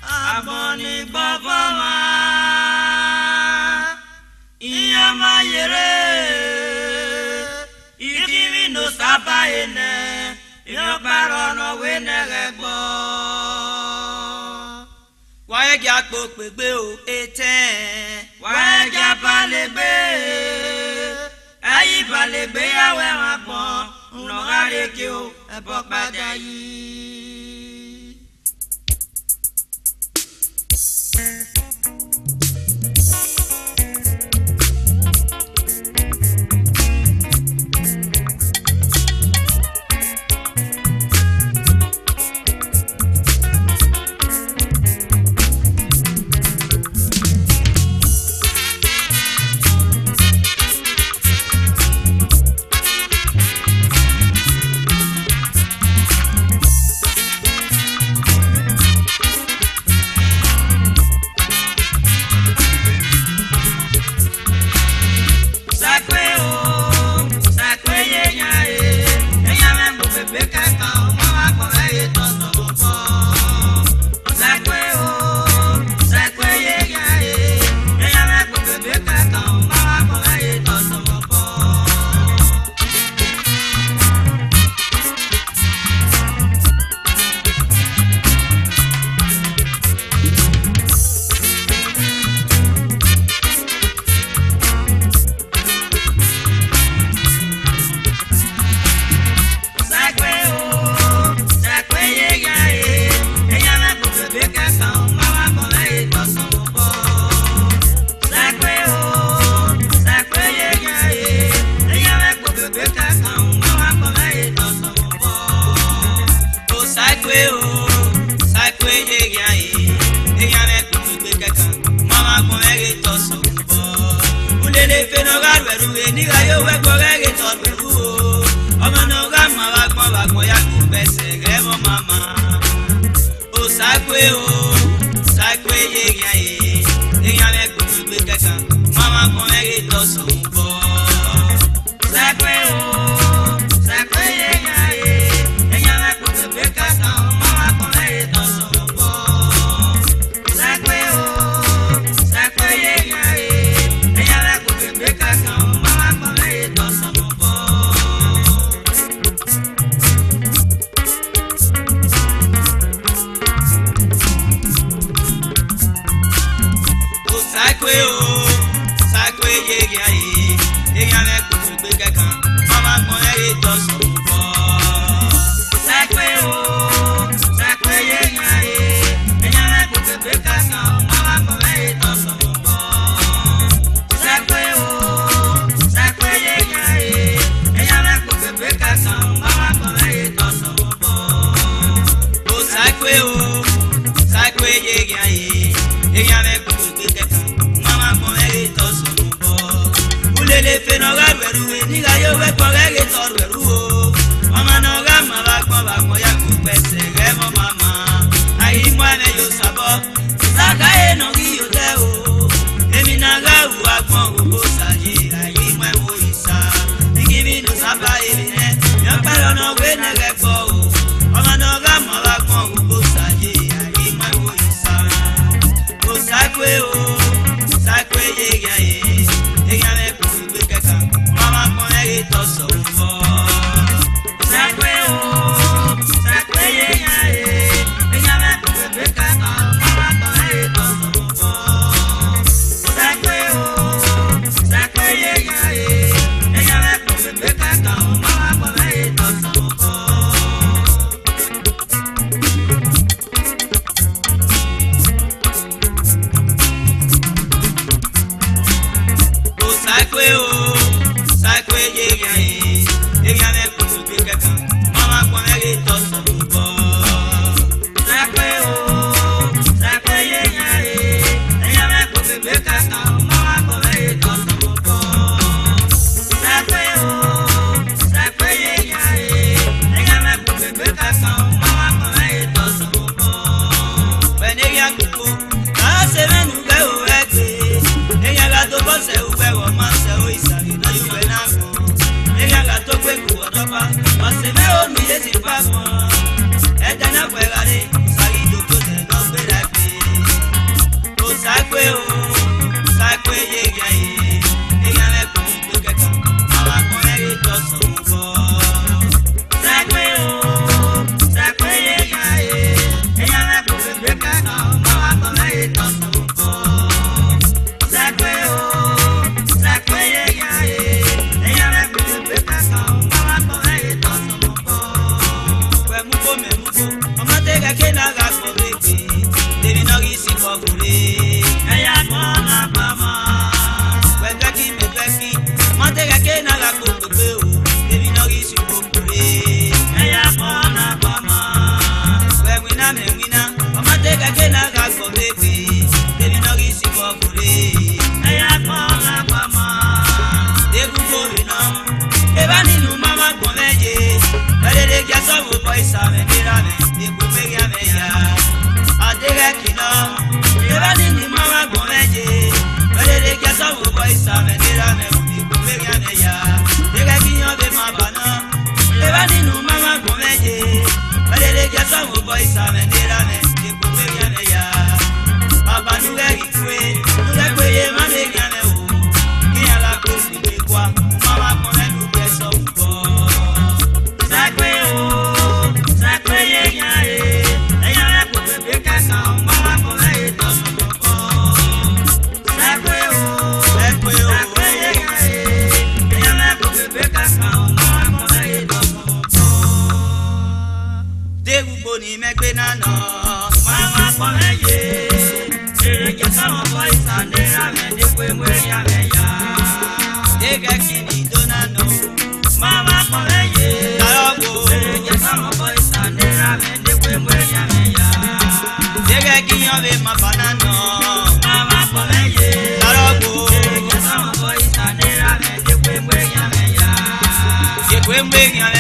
Aboni babama Iyama yere Ikimi no saba ene Iyo parono wene regbo Wae gya pokpegbe o ete Wae gya balegbe Ayi balegbe yawe wapon Unogare ki o ebo pada yi Ella no fue gare, salí tu cosa, no fue la que na gasko bebe debi no gisi kokure eya mona mama wetaki mepeki matega ke na gasko bebe debi no gisi kokure eya mona mama wewina mewina matega ke na gasko bebe debi no gisi kokure eya mona mama debu gorina eba ninu mama komeje Adede kiaso mo poisa me dirame, ibu megia meya. Adede kino, eba ni mama gomeje. Adede kiaso mo poisa me dirame, ibu megia meya. Adede kino be mabana, eba ni mama gomeje. Adede kiaso mo poisa me dirame, ibu megia meya. Baba nuge kwe ye mame gane o. Kiya la kosi de kwa, mama kone nuge so uko. Ni megbe nana mama komeye ereke sawo boy sandera me de kwe mwe ya meya dega kini donano mama komeye tarogo ereke sawo boy sandera me de kwe mwe ya meya dega kinyo be mabanano mama komeye tarogo ereke sawo boy sandera me de kwe mwe ya meya de kwe mwe ya